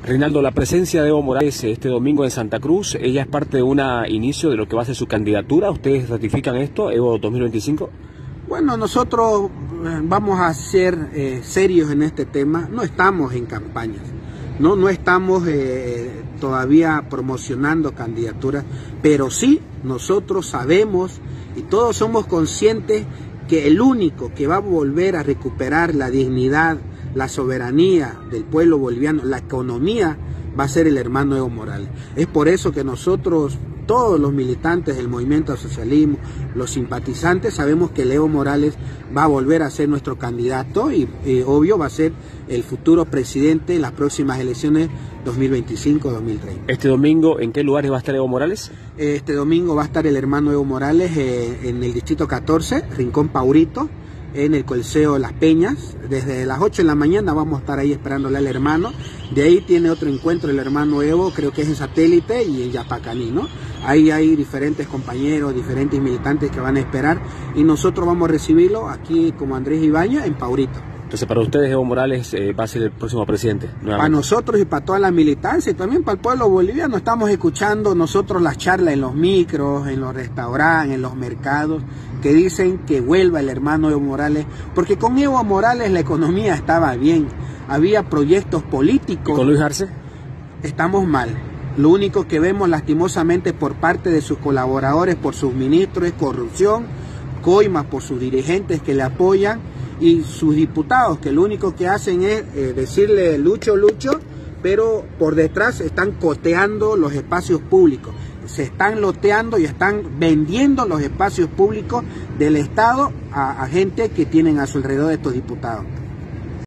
Reinaldo, la presencia de Evo Morales este domingo en Santa Cruz, ¿ella es parte de un inicio de lo que va a ser su candidatura? ¿Ustedes ratifican esto, Evo 2025? Bueno, nosotros vamos a ser serios en este tema. No estamos en campañas, no estamos todavía promocionando candidaturas, pero sí nosotros sabemos y todos somos conscientes que el único que va a volver a recuperar la dignidad, la soberanía del pueblo boliviano, la economía, va a ser el hermano Evo Morales. Es por eso que nosotros, todos los militantes del movimiento al socialismo, los simpatizantes, sabemos que el Evo Morales va a volver a ser nuestro candidato y obvio va a ser el futuro presidente en las próximas elecciones 2025-2030. ¿Este domingo en qué lugares va a estar Evo Morales? Este domingo va a estar el hermano Evo Morales en el distrito 14, Rincón Paurito, en el Coliseo Las Peñas. Desde las 8 de la mañana vamos a estar ahí esperándole al hermano. De ahí tiene otro encuentro el hermano Evo, creo que es en Satélite y en Yapacaní, ¿no? Ahí hay diferentes compañeros, diferentes militantes que van a esperar y nosotros vamos a recibirlo aquí como Andrés Ibáñez en Paurito. Entonces, para ustedes Evo Morales va a ser el próximo presidente, nuevamente. Para nosotros y para toda la militancia y también para el pueblo boliviano. Estamos escuchando nosotros las charlas en los micros, en los restaurantes, en los mercados, que dicen que vuelva el hermano Evo Morales, porque con Evo Morales la economía estaba bien, había proyectos políticos. ¿Y con Luis Arce? Estamos mal. Lo único que vemos lastimosamente por parte de sus colaboradores, por sus ministros, es corrupción, coimas por sus dirigentes que le apoyan y sus diputados, que lo único que hacen es decirle Lucho, Lucho, pero por detrás están coteando los espacios públicos, se están loteando y están vendiendo los espacios públicos del Estado a gente que tienen a su alrededor estos diputados.